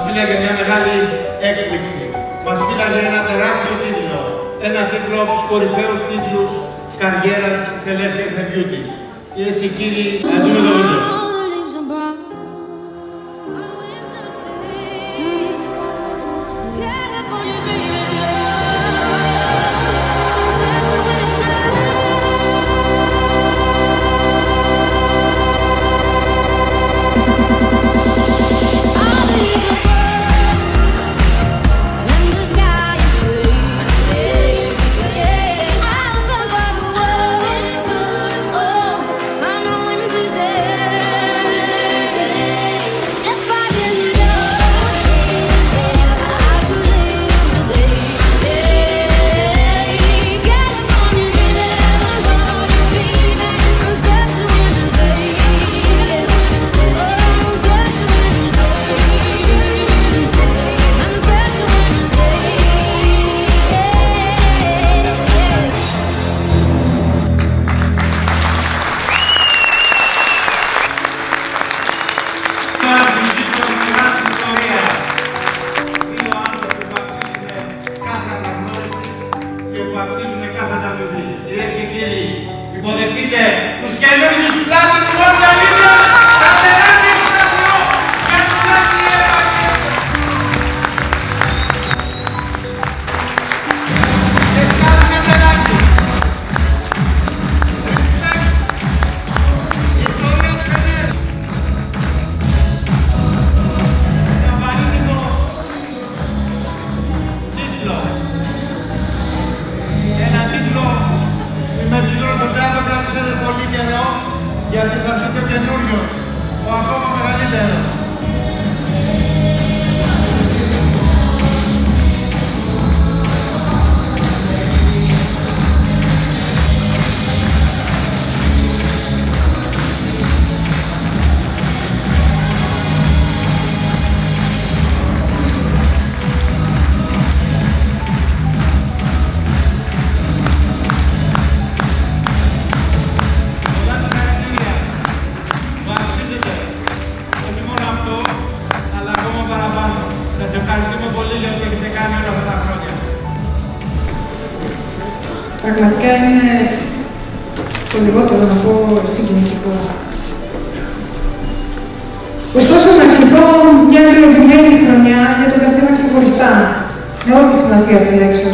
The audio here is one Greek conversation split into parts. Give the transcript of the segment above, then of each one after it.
φύλαγε μια μεγάλη έκπληξη. Μας φύλαγε ένα τεράστιο τίτλο. Ένα τίτλο από τους κορυφαίους τίτλους καριέρας της ελεύθερης beauty. Κυρίες και κύριοι, ας δούμε το βίντεο. Κυρίες και κύριοι, υποδεχτείτε τους καινούριους πλάτινους οργανίδες, τα τεράστια στρατιώ για τους πλάτινοι επαγγέλματα. Και κάνουμε τεράκι. Ιστορία του Ενέρ. Για παράδειγμα, τίτλο. Ένα τίτλο. Είμαι σίγουρος ότι αν το κρατήσετε πολύ καιρό, γιατί θα έρθει το καινούριος, ο ακόμα μεγαλύτερος. Πραγματικά είναι το λιγότερο να πω συγκινητικό. Ωστόσο, να ευχηθώ μια υλοποιημένη χρονιά για τον καθένα ξεχωριστά, με όλη τη σημασία της λέξεως.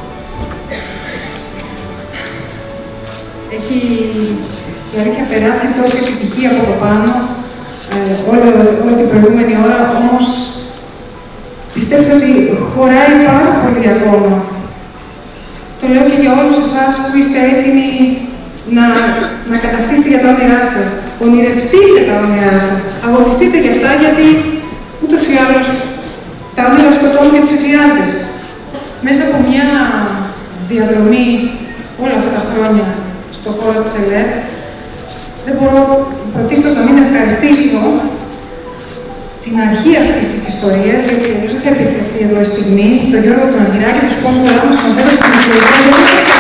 Έχει η αλήθεια περάσει τόση επιτυχία από το πάνω, όλη την προηγούμενη ώρα, όμως πιστέψτε ότι χωράει πάρα πολύ ακόμα. Το λέω και για όλους εσάς που είστε έτοιμοι να κατακτήσετε για τα όνειρά σας. Ονειρευτείτε τα όνειρά σας. Αγωνιστείτε για αυτά, γιατί ούτως ή άλλως τα όνειρα σκοτώνουν και τους εφιάλτες. Μέσα από μια διαδρομή όλα αυτά τα χρόνια στον χώρο της ΕΛΕΡ, δεν μπορώ πρωτίστως να μην ευχαριστήσω την αρχή αυτής της ιστορίας, γιατί δεν θα υπήρχε αυτή εδώ η στιγμή, τον Γιώργο τον Αγγυράκη, τους σπόνσορά μας μας έδωσε την ευκαιρία για να είστε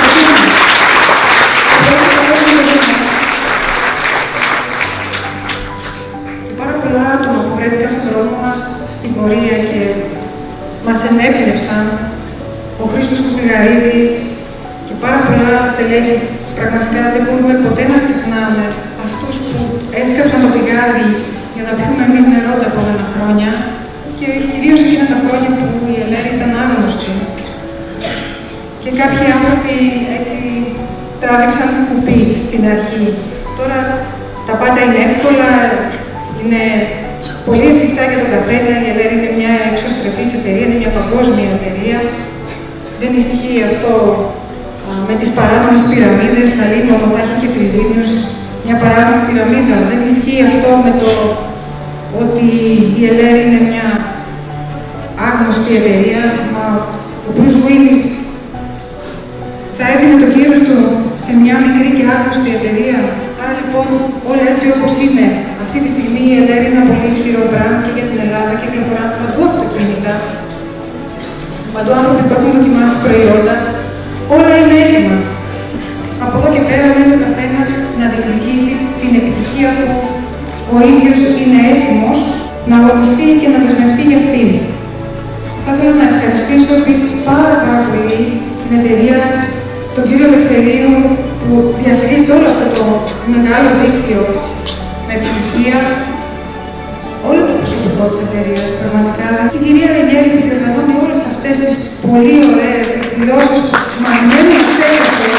και πάρα πολλά άτομα που βρέθηκαν στον δρόμο μας στην πορεία και μας ενέπνευσαν, ο Χρήστος Κουκλιγαρίδης και πάρα πολλά στελέχη. Πραγματικά δεν μπορούμε ποτέ να ξεχνάμε αυτούς που έσκαψαν το πηγάδι για να πιούμε εμείς νερό τα επόμενα χρόνια και κυρίως εκείνα τα χρόνια που η ΕΛΕΡ ήταν άγνωστη. Και κάποιοι άνθρωποι έτσι τράβηξαν κουπί στην αρχή. Τώρα τα πάντα είναι εύκολα, είναι πολύ εφικτά για τον καθένα. Η ΕΛΕΡ είναι μια εξωστρεφής εταιρεία, είναι μια παγκόσμια εταιρεία. Δεν ισχύει αυτό με τις παράνομες πυραμίδες, Αλίμο, Μοδάχη και Φριζίνιος, μια παράνομη πυραμίδα. Δεν ισχύει αυτό με το ότι η ΕΛΕΡ είναι μια άγνωστη εταιρεία. Ο Μπρουζ Γουίλις θα έδινε το κύρος του σε μια μικρή και άγνωστη εταιρεία. Άρα λοιπόν, όλα έτσι όπως είναι, αυτή τη στιγμή η ΕΛΕΡ είναι ένα πολύ ισχυρό brand και για την Ελλάδα και κυκλοφορά παντού αυτοκίνητα. Παντού άνθρωποι που έχουν δοκιμάσει προϊόντα. Όλα είναι έτοιμα. Από εδώ και πέρα μένει ο καθένας να διεκδικήσει την επιτυχία που ο ίδιος είναι έτοιμος να αγωνιστεί και να δεσμευτεί για αυτήν. Θα ήθελα να ευχαριστήσω επίσης πάρα πολύ την εταιρεία, τον κύριο Ελευθερίου, που διαχειρίζεται όλο αυτό το μεγάλο δίκτυο με επιτυχία, όλο το προσωπικό της εταιρείας, πραγματικά. Την κυρία Ρενιέλη που διοργανώνει όλες αυτές τις πολύ ωραίες εκδηλώσεις που μας μένουν αξέχαστες.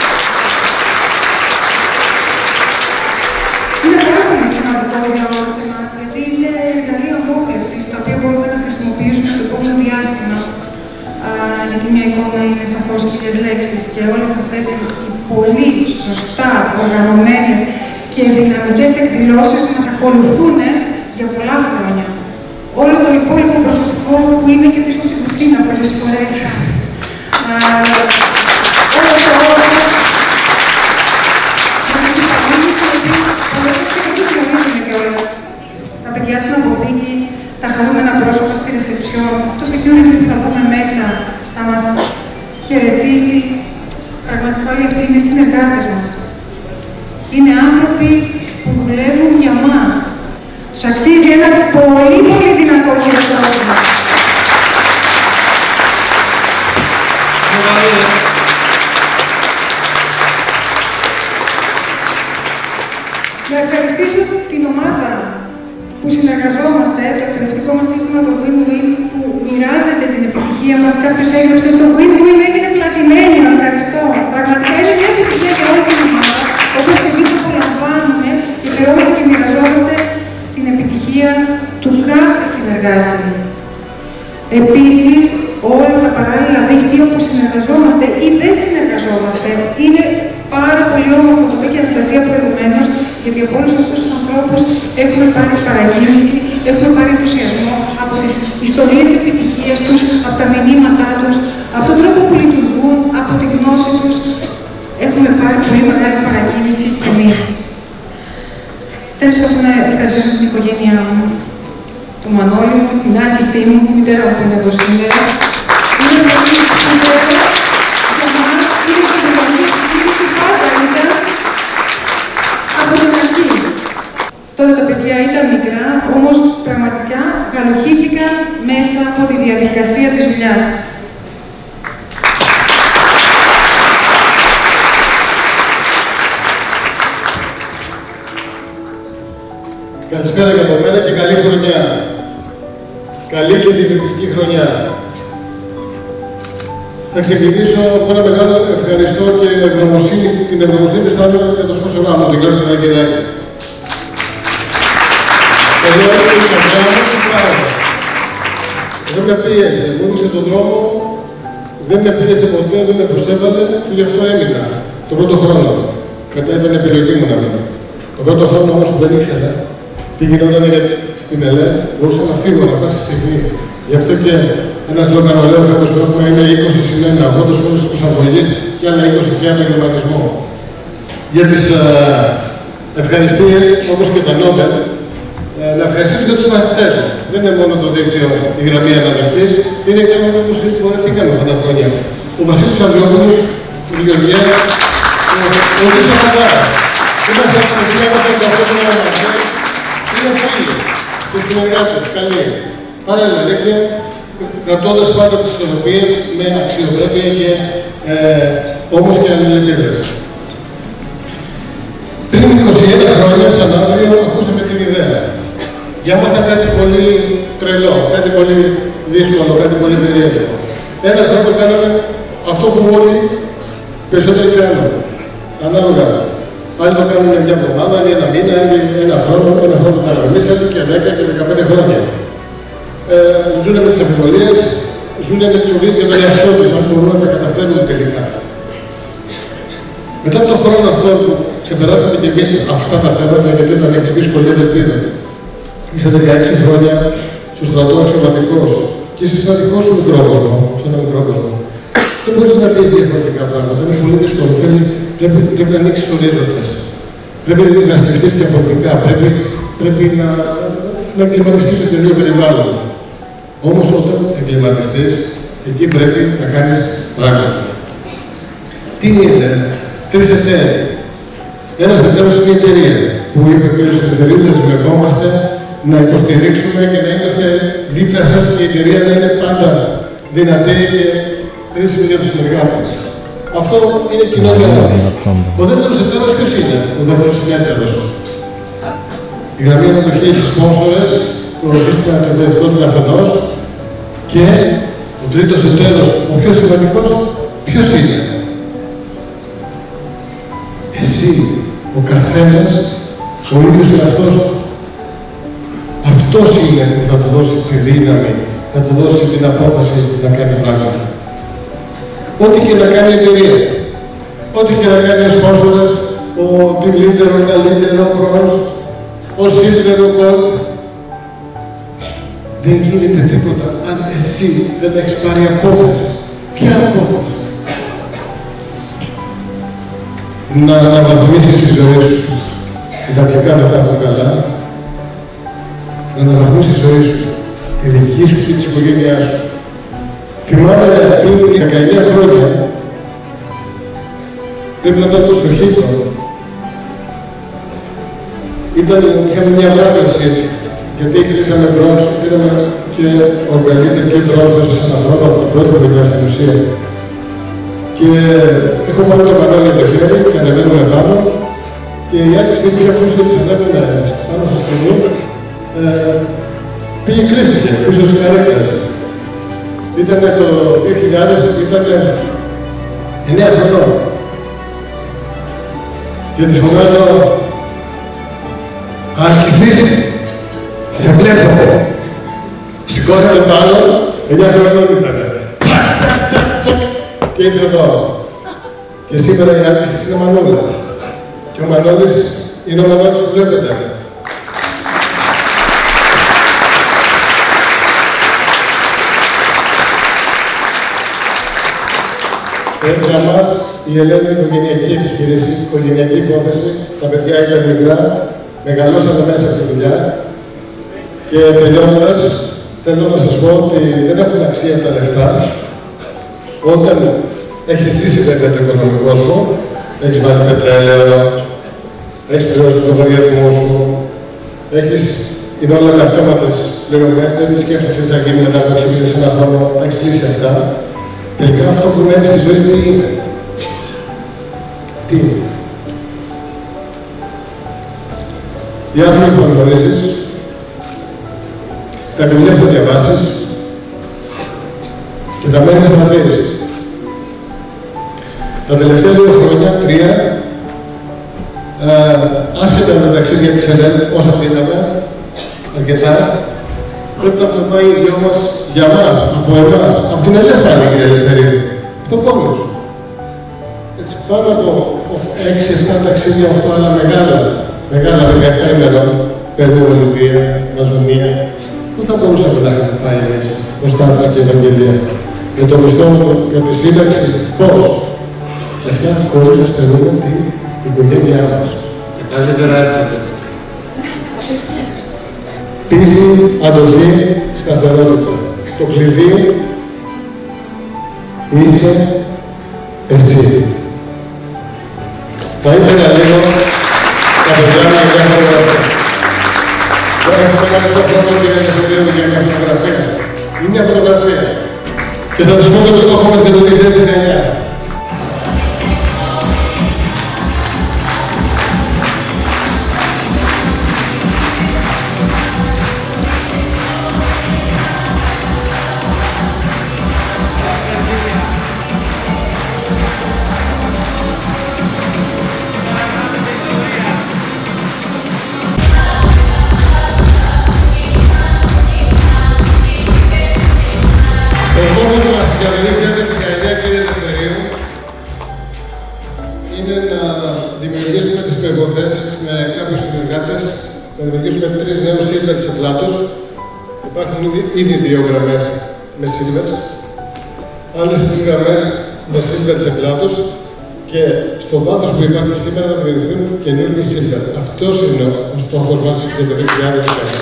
Είναι πάρα πολύ σημαντικό για όλους εμάς, γιατί είναι εργαλεία μόχλευσης, τα οποία μπορούμε να χρησιμοποιήσουμε το επόμενο διάστημα. Γιατί μια εικόνα είναι σαφώς χίλιες λέξεις και όλες αυτές οι πολύ σωστά οργανωμένες και δυναμικές εκδηλώσεις μας ακολουθούν για πολλά χρόνια. Όλο το υπόλοιπο προσωπικό που είναι και πίσω από την κουτίνα πολλές φορές. Όλος ο όρος να τους υπαγγείλεις, γιατί πολλές φορές και εμείς γνωρίζουμε κιόλας. Τα παιδιά στην αποθήκη, τα χαρούμενα πρόσωπα στη ρεσεψιόν, το security που θα πούμε μέσα, θα μας χαιρετήσει. Πραγματικά όλοι αυτοί είναι συνεργάτες μας. Είναι άνθρωποι που δουλεύουν για μας. Τους αξίζει ένα πολύ δυνατό χειροκρότημα. Να ευχαριστήσω την ομάδα που συνεργαζόμαστε, το εκπαιδευτικό μας σύστημα, το Win-Win, που μοιράζεται την επιτυχία μας. Κάποιος έγραψε το Win-Win έγινε πλατινένιο, ευχαριστώ. Πραγματικά είναι μια επιτυχία για όλη την ομάδα, όπως και εμείς απολαμβάνουμε και χαιρόμαστε και μοιραζόμαστε την επιτυχία του κάθε συνεργάτη. Επίσης, όλα τα παράλληλα δίκτυα που συνεργαζόμαστε ή δεν συνεργαζόμαστε, είναι πάρα πολύ όμορφο. Το είπε και η Αναστασία προηγουμένως, γιατί από όλους αυτούς τους ανθρώπους έχουμε πάρει παρακίνηση, έχουμε πάρει ενθουσιασμό από τις ιστορίες επιτυχίας τους, από τα μηνύματά τους, από τον τρόπο που λειτουργούν, από τη γνώση τους. Έχουμε πάρει πολύ μεγάλη παρακίνηση κι εμείς. Τέλος, έχω να ευχαριστήσω την οικογένειά μου, του Μανώλη μου, την άκιστη μου, την μητέρα μου που είναι εδώ σήμερα. Είναι πολύ σπουδαίο για μας, είναι και η κίνηση πάντα ήταν από την αρχή. Τότε τα παιδιά ήταν μικρά, όμως πραγματικά γαλοχήθηκαν μέσα από τη διαδικασία της δουλειάς. Καλησπέρα και από μένα και καλή χρονιά. Καλή και δημιουργική χρονιά. Θα ξεκινήσω από ένα μεγάλο ευχαριστώ και ευγνωμοσύνη, την ευγνωμοσύνη που αισθάνομαι για το σπόσορά μου, τον κύριο Αγγελάκη. Εδώ είναι η καρδιά μου και πράγμα. Δεν με πίεσε, μου έδειξε τον δρόμο, δεν με πίεσε ποτέ, δεν με προσέβαλε και γι' αυτό έμεινα τον πρώτο χρόνο. Μετά ήταν επιλογή μου να μείνω. Τον πρώτο χρόνο όμως που δεν ήξερα τι γινόταν στην ΕΛΕ, μπορούσα να φύγω, να πάω στη στιγμή. Γι' αυτό και ένας λογανολέο φέτος που έχουμε είναι 20+1, 80 σχόλες προσαρμογής και άλλα 20 πια επαγγελματισμό. Για τις ευχαριστίες, όπως και τα Νόμπελ, να ευχαριστήσω και τους μαθητές. Δεν είναι μόνο το δίκτυο, η γραμμή αναδοχής, είναι και όλοι που συμπορευτήκαμε αυτά τα χρόνια. Ο Βασίλης Ανδρόπουλος, ο Γεωργία, ο Λίσος Αγάρα. Είμαστε από το 1988 είναι φίλοι και συνεργάτες, καλοί. Παράλληλα δίκτυα, κρατώντας πάντα τις ισορροπίες με αξιοπρέπεια και όμως και αλληλεπίδραση. Πριν 21 χρόνια, σαν αύριο, ακούσαμε την ιδέα. Για μας ήταν κάτι πολύ τρελό, κάτι πολύ δύσκολο, κάτι πολύ περίεργο. Ένα χρόνο κάναμε αυτό που όλοι περισσότεροι κάνουν. Ανάλογα. Άλλοι το κάνουν μια εβδομάδα, άλλοι ένα μήνα, άλλοι ένα χρόνο παραμονής, άλλοι και 10 και 15 χρόνια. Ζούνε με τις αμφιβολίες, ζούνε με τις φοβίες για τον εαυτό τους, αν μπορούν να τα καταφέρουν τελικά. Μετά από τον χρόνο αυτό που ξεπεράσαμε και εμείς αυτά τα θέματα, γιατί όταν έχεις δύσκολη ελπίδα, είσαι 16 χρόνια στο στρατό αξιωματικός και είσαι σε ένα δικό σου μικρό κόσμο, σε ένα μικρό κόσμο. Δεν μπορείς να δεις διαφορετικά πράγματα, είναι πολύ δύσκολο. Πρέπει να ανοίξεις ορίζοντες. Πρέπει να σκεφτείς διαφορετικά, πρέπει να εγκληματιστείς στο τελείο περιβάλλον. Όμως όταν εγκληματιστείς, εκεί πρέπει να κάνεις πράγματα. Τι είναι, τρεις εταίροι. Ένας εταίρος είναι η εταιρεία, που είπε ο κ. Ελευθερίου, δεσμευόμαστε να υποστηρίξουμε και να είμαστε δίπλα σας και η εταιρεία να είναι πάντα δυνατή και χρήσιμη για τους συνεργάτες. Αυτό είναι κοινό για όλους. Ο δεύτερος εταίρος ποιος είναι? Ο δεύτερος συνέτερος. Η Γραμμή Ανατοχή έχει σπόνσορες, το σύστημα του εκπαιδευτικού του καθενός και ο τρίτος εταίρος, ο πιο σημαντικός, ποιος είναι? Εσύ, ο καθένας, ο ίδιος ο εαυτός του. Αυτός είναι που θα του δώσει τη δύναμη, θα του δώσει την απόφαση να κάνει πράγματα. Ό,τι και να κάνει η εταιρεία, ό,τι και να κάνει ο σπόνσορας, ο team leader, ο καλύτερο, ο bronze, ο silver, ο gold, δεν γίνεται τίποτα αν εσύ δεν έχεις πάρει απόφαση. Ποια απόφαση? Να αναβαθμίσεις τη ζωή σου. Τα αγγλικά δεν τα έχω καλά. Να αναβαθμίσεις τη ζωή σου, τη δική σου και της οικογένειάς σου. Θυμάμαι πριν 19 χρόνια, πρέπει να ήταν το στο Χίλτον. Είχαμε μια βράβευση, γιατί κλείσαμε bronze, πήραμε και ο καλύτερο και bronze μέσα σε ένα χρόνο από το πρώτο παιδιά στην ουσία. Και έχω πάρει το Μανώλη από το χέρι και ανεβαίνουμε πάνω και η άλλη στιγμή που ακούσει ότι ανέβαινε πάνω στη σκηνή, πήγε κρύφτηκε πίσω στις καρέκλες. Ήτανε το 2000, ήτανε 9 χρονών. Και της φωνάζω, αρχιστής, σε βλέπω. Σηκώνεται πάνω, 9 χρονών ήτανε. Τσακ, τσακ, τσακ, τσακ. Και ήρθε εδώ. Και σήμερα η άρχιστης είναι Μανούλα. Και ο Μανώλης είναι ο Μανώλης που βλέπετε. Για μας, η Ελένη είναι οικογενειακή επιχείρηση, οικογενειακή υπόθεση. Τα παιδιά ήταν μικρά, μεγαλώσαμε μέσα από τη δουλειά. Και τελειώνοντας, θέλω να σας πω ότι δεν έχουν αξία τα λεφτά. Όταν έχεις λύσει βέβαια το οικονομικό σου, έχεις βάλει πετρέλαιο, έχεις πληρώσει τους λογαριασμούς σου, είναι όλα με αυτόματες πληρωμές, δεν σκέφτεσαι τι θα γίνει μετά από 6 μήνες, ένα χρόνο, να έχεις λύσει αυτά. Τελικά αυτό που μένει στη ζωή τι είναι? Τι είναι? Οι άνθρωποι που γνωρίζεις, τα βιβλία που θα διαβάσεις και τα μέρη που θα δεις. Τα τελευταία 2 χρόνια, 3, άσχετα με τα ταξίδια της ΕΛΕΝ, όσα πήγαμε, αρκετά, πρέπει να το πάει οι δυο μας για μας, από εμάς, από την ΕΛΕΝ πάλι, κύριε Ελευθερίου. Το πόνο σου. Έτσι, πάνω από 6-7 ταξίδια, 8 άλλα μεγάλα 17 ημερών, Περού, Ολυμπία, Μαζονία, πού θα μπορούσαμε να είχαμε πάει εμείς, ο Στάθος και η Ευαγγελία. Για το μισθό μου, για τη σύνταξη, πώς? Και αυτά χωρίς να στερούμε την οικογένειά μας. Και καλύτερα έρχεται. Πίστη, αντοχή, σταθερότητα. Το κλειδί είσαι εσύ. Θα ήθελα λίγο τα παιδιά να μια φωτογραφία. Δεν έχουμε κάνει το χρόνο, κύριε Ελευθερίου, για μια φωτογραφία. Είναι μια φωτογραφία. Και θα τους πω και το στόχο μας για το 2019. Για το 2019, κύριε Ελευθερίου, είναι να δημιουργήσουμε τις προϋποθέσεις με κάποιους συνεργάτες, να δημιουργήσουμε 3 νέους σύλλερ σε πλάτος. Υπάρχουν ήδη 2 γραμμές με σύλλερ, άλλες 3 γραμμές με σύλλερ σε πλάτος και στο βάθος που υπάρχει σήμερα να δημιουργηθούν καινούργιοι σύλλερ. Αυτός είναι ο στόχος μας για το 2019.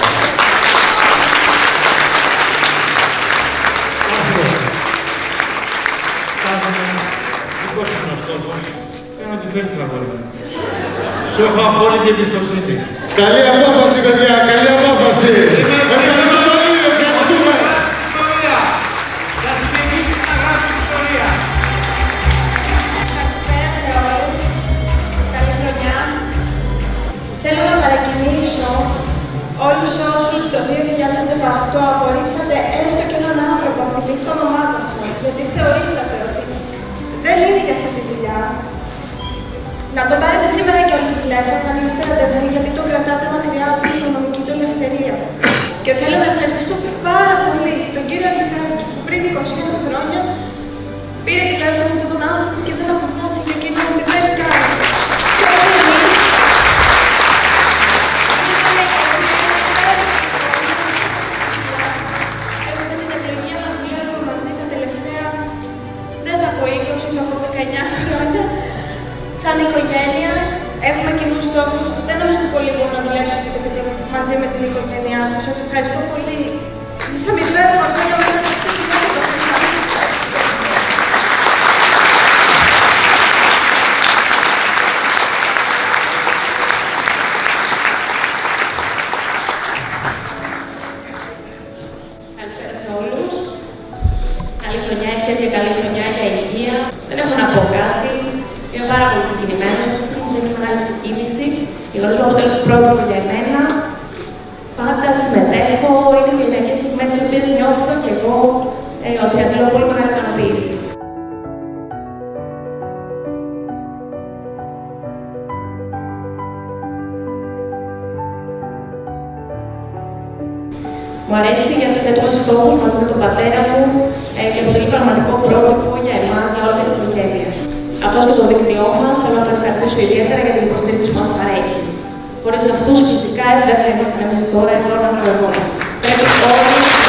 Σου έχω απόλυτη εμπιστοσύνη. Καλή απόφαση, παιδιά! Καλή απόφαση! παρουσίαση. Ευχαριστώ πολύ, ευχαριστούμε. Θα συνεχίσει να γράφει ιστορία. Καλησπέρα σε όλους. Καλή χρονιά. Θέλω να παρακινήσω όλους όσους το 2018 απορρίψατε έστω και έναν άνθρωπο από τη λίστα ονομάτων σας, γιατί θεωρήσατε ότι δεν είναι για αυτή τη δουλειά. Να τον πάρετε σήμερα και όλες τηλέφωνο, να κλείσετε ραντεβού, γιατί το κρατάτε μακριά από την οικονομική του ελευθερία. Και θέλω να ευχαριστήσω πάρα πολύ τον κύριο Αργυράκη, που πριν 21 χρόνια πήρε τηλέφωνο με αυτόν τον άνθρωπο και δεν αποφάσισε για εκείνο ότι δεν κάνει. Έχουμε την ευλογία να δουλεύουμε μαζί τα τελευταία, δεν θα πω 20, θα πω 19 χρόνια. Σαν οικογένεια έχουμε κοινούς στόχους. Δεν νομίζω πολύ μπορώ να δουλέψω αυτό το παιδί μαζί με την οικογένειά του. Σας ευχαριστώ πολύ. Ζήσαμε υπέροχα χρόνια μέσα από αυτή τη μέρα. Καλησπέρα σε όλους. Καλή χρονιά, ευχές για καλή χρονιά, για υγεία. Δεν έχω να πω κάτι. Είμαι πάρα πολύ συγκινημένος. Αυτή τη στιγμή είναι μεγάλη συγκίνηση. Γεγονός που αποτελεί πρότυπο για εμένα. Πάντα συμμετέχω. Είναι οικογενειακές στιγμές τις οποίες νιώθω και εγώ ότι αντλώ πολύ μεγάλη ικανοποίηση. Μου αρέσει γιατί θέτουμε στόχους μαζί με τον πατέρα μου και αποτελεί πραγματικό πρότυπο για εμάς, για όλη την οικογένεια. Καθώς και το δίκτυό μας, θέλω να το ευχαριστήσω ιδιαίτερα για την υποστήριξη που μας παρέχει. Χωρίς αυτούς, φυσικά, δεν θα ήμασταν εμείς τώρα εδώ να βραβευόμαστε. Πρέπει όλοι